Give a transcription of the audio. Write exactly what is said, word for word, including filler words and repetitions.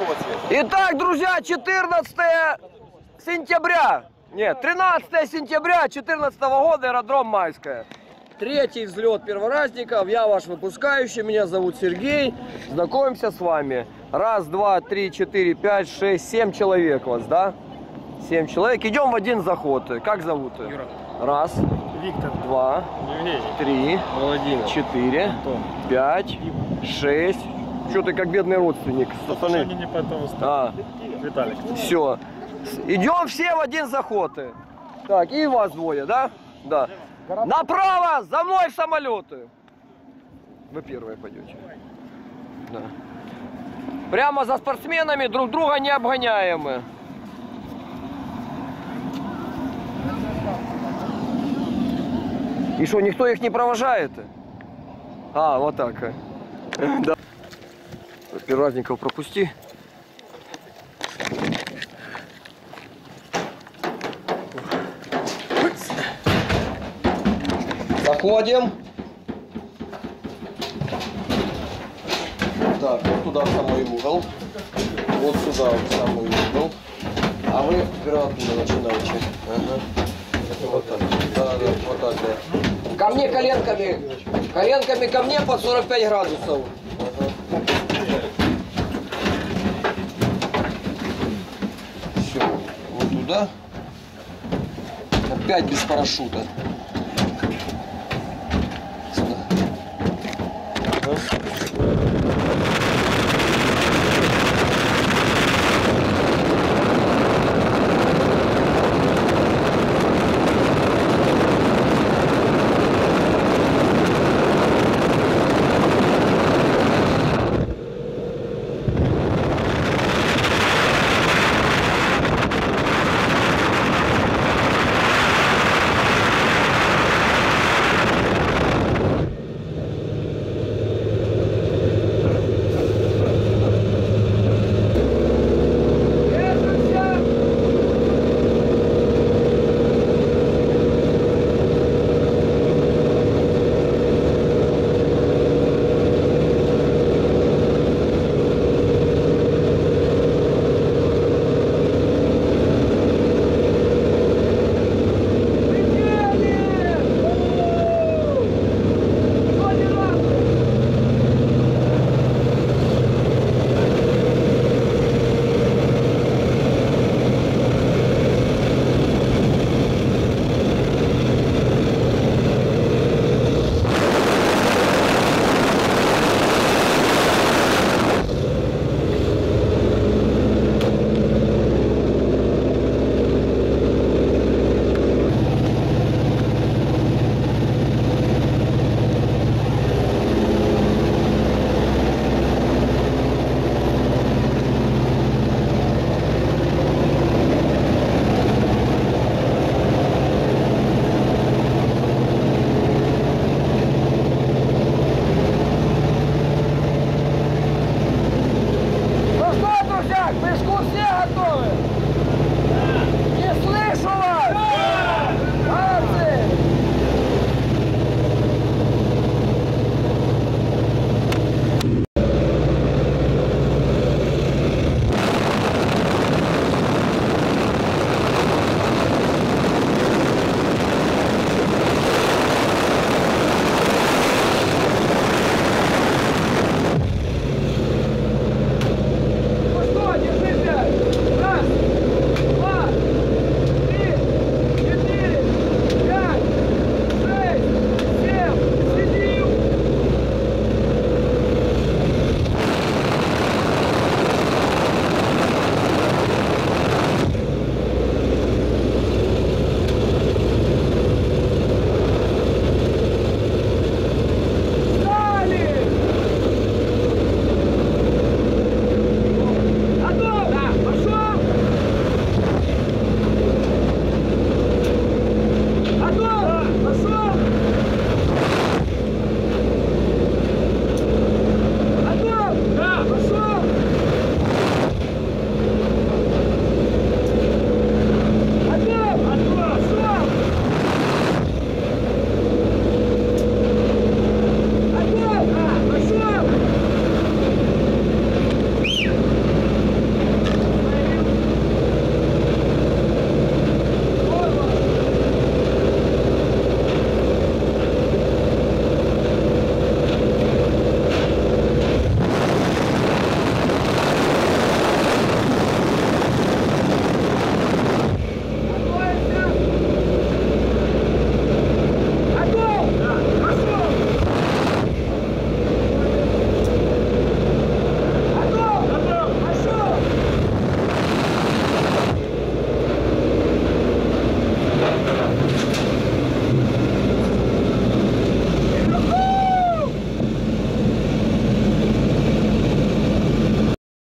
какого цвета? Итак, друзья, четырнадцатое сентября. Нет, тринадцатое сентября две тысячи четырнадцатого года, аэродром Майская. Третий взлет перворазников. Я ваш выпускающий. Меня зовут Сергей. Знакомимся с вами. Раз, два, три, четыре, пять, шесть, семь человек вас, да? Семь человек. Идем в один заход. Как зовут? Юра. Раз. Виктор. Два. Евгений. Три. Владимир. Четыре. Антон. Пять. Шесть. Что ты как бедный родственник? Пацаны не потомство. А, Виталик. все. Идем все в один заход. Так, и вас двое, да? Да. Направо, за мной в самолеты. Вы первые пойдете. Да. Прямо за спортсменами, друг друга не обгоняем мы. И что, никто их не провожает? А, вот так. Да. Перворазников пропусти. Заходим. Так, вот туда в самый угол. Вот сюда в самый угол. А вы вперед оттуда начинаете. Ага. Вот так. Да, да, вот так, да. Ко мне коленками. Коленками ко мне под сорок пять градусов. Ага. Все. Вот туда. Опять без парашюта.